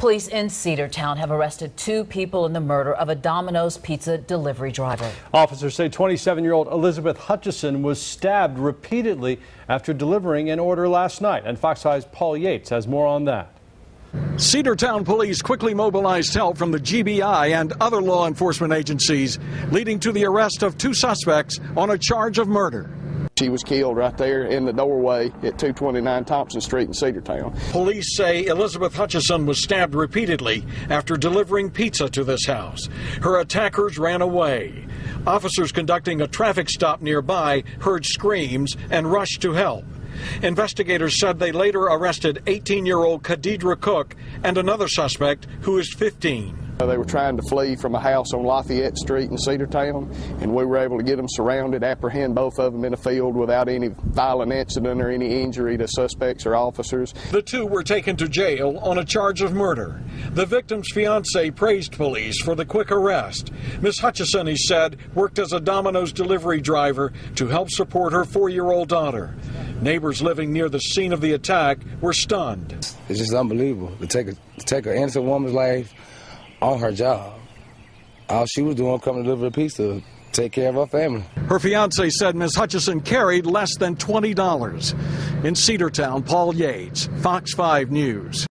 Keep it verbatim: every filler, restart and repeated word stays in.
Police in Cedartown have arrested two people in the murder of a Domino's pizza delivery driver. Officers say twenty-seven-year-old Elizabeth Hutchison was stabbed repeatedly after delivering an order last night. And Fox five's Paul Yates has more on that. Cedartown police quickly mobilized help from the G B I and other law enforcement agencies, leading to the arrest of two suspects on a charge of murder. She was killed right there in the doorway at two twenty-nine Thompson Street in Cedartown. Police say Elizabeth Hutchison was stabbed repeatedly after delivering pizza to this house. Her attackers ran away. Officers conducting a traffic stop nearby heard screams and rushed to help. Investigators said they later arrested eighteen-year-old Khadidra Cook and another suspect who is fifteen. They were trying to flee from a house on Lafayette Street in Cedartown, and we were able to get them surrounded, apprehend both of them in a field without any violent incident or any injury to suspects or officers. The two were taken to jail on a charge of murder. The victim's fiancé praised police for the quick arrest. Miss Hutchison, he said, worked as a Domino's delivery driver to help support her four-year-old daughter. Neighbors living near the scene of the attack were stunned. It's just unbelievable to take a, to take an innocent woman's life on her job. All she was doing was coming to deliver a pizza, take care of her family. Her fiancé said Miss Hutchison carried less than twenty dollars. In Cedartown, Paul Yates, Fox five News.